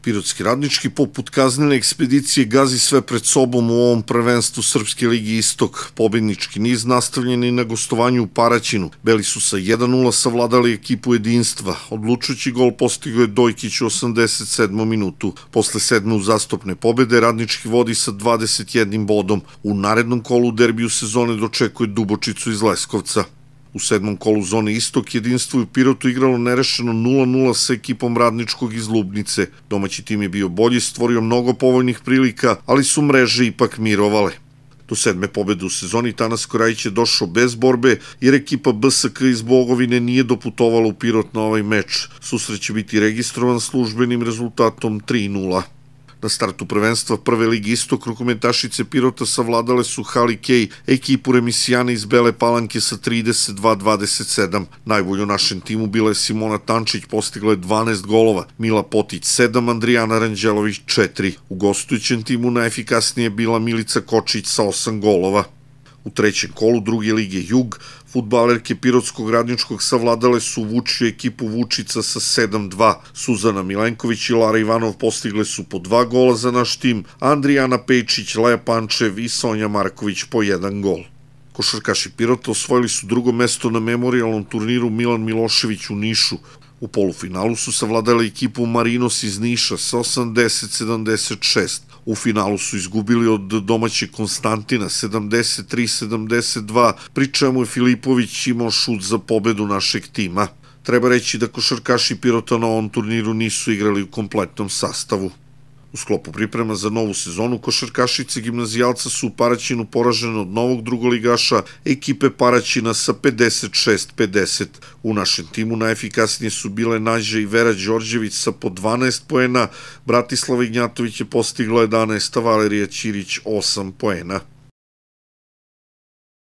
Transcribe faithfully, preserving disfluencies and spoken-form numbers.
Pirotski radnički poput kaznene ekspedicije gazi sve pred sobom u ovom prvenstvu Srpske ligi Istok. Pobednički niz nastavljen i na gostovanju u Paraćinu. Beli su sa jedan nula savladali ekipu Jedinstva. Odlučujući gol postigao je Dojkić u osamdeset sedmom minutu. Posle sedme uzastopne pobede radnički vodi sa dvadeset jednim bodom. U narednom kolu derbiju sezone dočekuje Dubočicu iz Leskovca. U sedmom kolu zone Istok Jedinstvo u Pirotu igralo nerešeno nula nula sa ekipom Radničkog iz Lubnice. Domaći tim je bio bolji, stvorio mnogo povoljnih prilika, ali su mreže ipak mirovale. Do sedme pobede u sezoni Tanas Korajić je došao bez borbe, jer ekipa B S K iz Bogovine nije doputovala u Pirot na ovaj meč. Susret će biti registrovan službenim rezultatom tri nula. Na startu prvenstva Prve ligi Istok rukometašice Pirota savladale su Halikej, ekipu Remisijana iz Bele Palanke sa trideset dva dvadeset sedam. Najbolju u našem timu bila je Simona Tančić, postigla je dvanaest golova, Mila Potić sedam, Andrijana Ranđelović četiri. U gostujućem timu najefikasnije je bila Milica Kočić sa osam golova. U trećem kolu druge lige Jug, fudbalerke Pirotskog radničkog savladale su Vučiju ekipu Vučica sa sedam dva. Suzana Milenković i Lara Ivanov postigle su po dva gola za naš tim, a Andrijana Pejčić, Leja Pančev i Sonja Marković po jedan gol. Košarkaši Pirota osvojili su drugo mesto na memorijalnom turniru Milan Milošević u Nišu. U polufinalu su savladali ekipu Marinos iz Niša sa osamdeset sedamdeset šest. U finalu su izgubili od domaće Konstantina sedamdeset tri sedamdeset dva, pri čemu je Filipović imao šut za pobedu našeg tima. Treba reći da košarkaši Pirota na ovom turniru nisu igrali u kompletnom sastavu. U sklopu priprema za novu sezonu košarkašice gimnazijalca su u Paraćinu poražene od novog drugoligaša ekipe Paraćina sa pedeset šest pedeset. U našem timu najefikasnije su bile Nađa i Vera Đorđević sa po dvanaest poena, Bratislava Ignjatović je postigla jedanaest, a Valerija Ćirić osam poena.